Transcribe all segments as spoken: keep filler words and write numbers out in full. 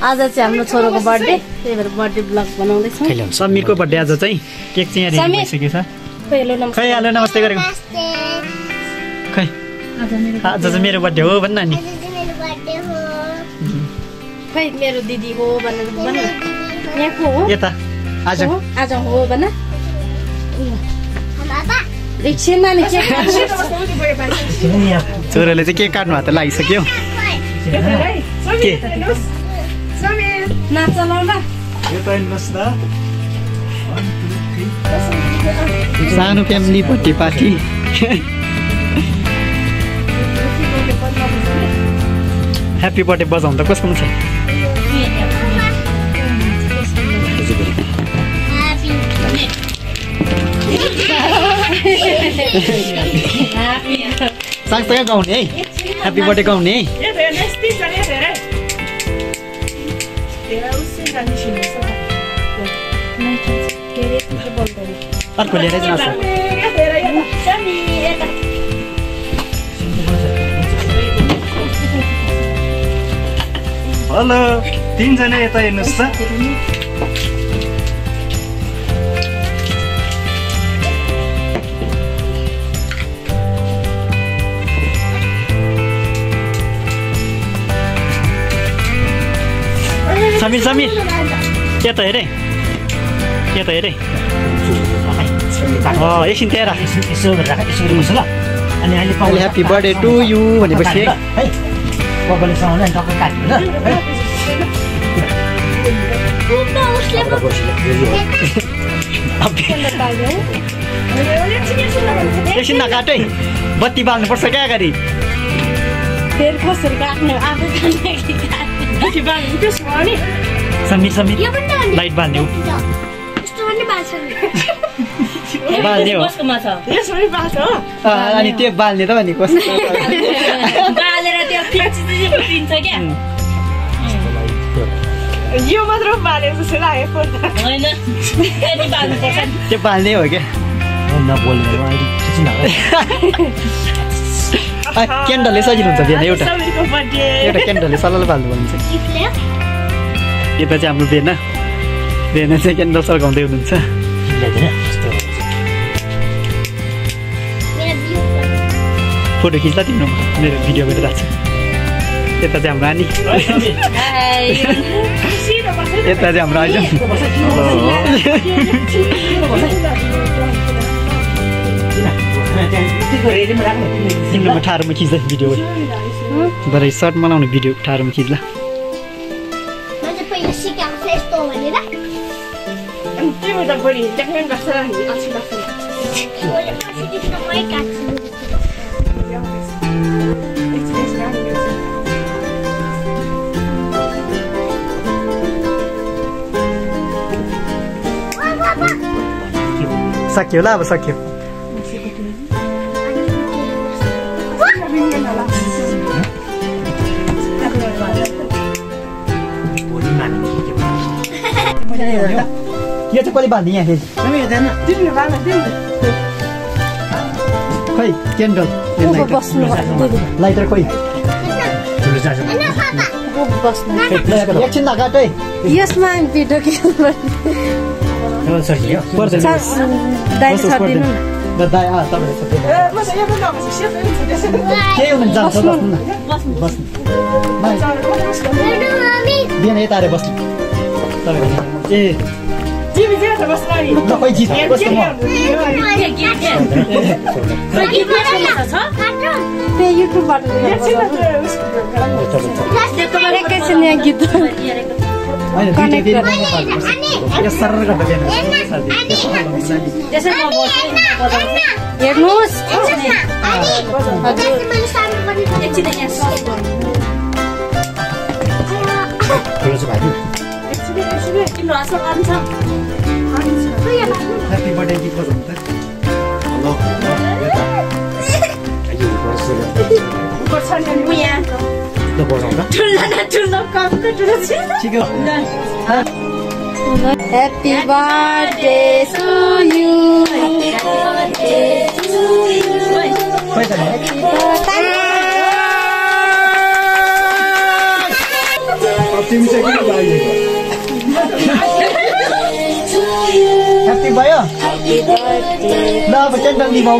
आज चाहिँ हाम्रो छोरोको बर्थडे त्यही भएर बर्थडे ब्लग बनाउँदैछौँ समीरको बर्थडे आज चाहिँ केक चाहिँ यहाँ रेडी भइसकेको छ खै हेलो नमस्ते गरेको खै आज चाहिँ मेरो बर्थडे हो भन्न नि खै मेरो दिदी हो भनेर भन यहाँको हो यता आज आज हो भन एकछिनमा नि केक छोराले चाहिँ केक काट्नु हात लागिसक्यो के नाच चलाउला सानो family birthday party happy birthday बजाउनु त कसको छ सँगसँगै गाउने है ह्याप्पी बर्थडे गाउने है अर्को लिएर जान्छ हेलो तीनजना यता हेर्नुहोस् त समीर समीर यता हेरे यता हेरे एकछिन त्यहाँ राख यसो गरेर यसो गर्नुहोस् ल अनि अहिले ह्याप्पी बर्थडे टु यु भनेपछि है कपालले साउन्ड अनि टक्क काट्नु ल एकछिन नकाट है बत्ती बाल्नुपर्छ क्या अगाडि फेरि कसरी काट्नु आफै समीर समीर लाइट बाल्ने हो बाल्ने हो अनि त्यो बाल्ने त भने कस्तो बालेर त्यो दिन्छ क्या यो मात्र बालेको जस्तो लागेको होइन त्यो बाल्ने हो क्या क्यान्डलले सजिलो हुन्छ बेना एउटा एउटा क्यान्डलले सल्लाह बाल्नु भन्छ यता चाहिँ हाम्रो बेना बेना चाहिँ क्यान्डल सल्काउँदै हुनुहुन्छ फोटो खिच्दा तिम्रो मेरो भिडियो गरिरहेको छ यता चाहिँ हाम्रो नानी यता चाहिँ हाम्रो आइज तिम्रो ठाडोमा खिच्दा भिडियो भरे सर्ट बनाउने भिडियो ठाडोमा खिच्ला सक्यो होला अब सक्यो यो चाहिँ कहिले बाल्ने यहाँ खै क्यान्डल लाइटर खोइ एकछिन नकाट है यसमा भिडियो के बिहान यता आएर बस्नु ए युट्युबबाट गीत हेर्नुहोस् ह्याप्पी बर्थडे गीत बजाउनु त Happy birthday to you. Happy birthday to you. तिमी चाहिँ किन बाहिर ह्याप्पी भयो ल अब क्यान्डल निभाऊ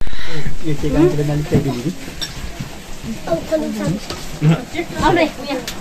Ông đây,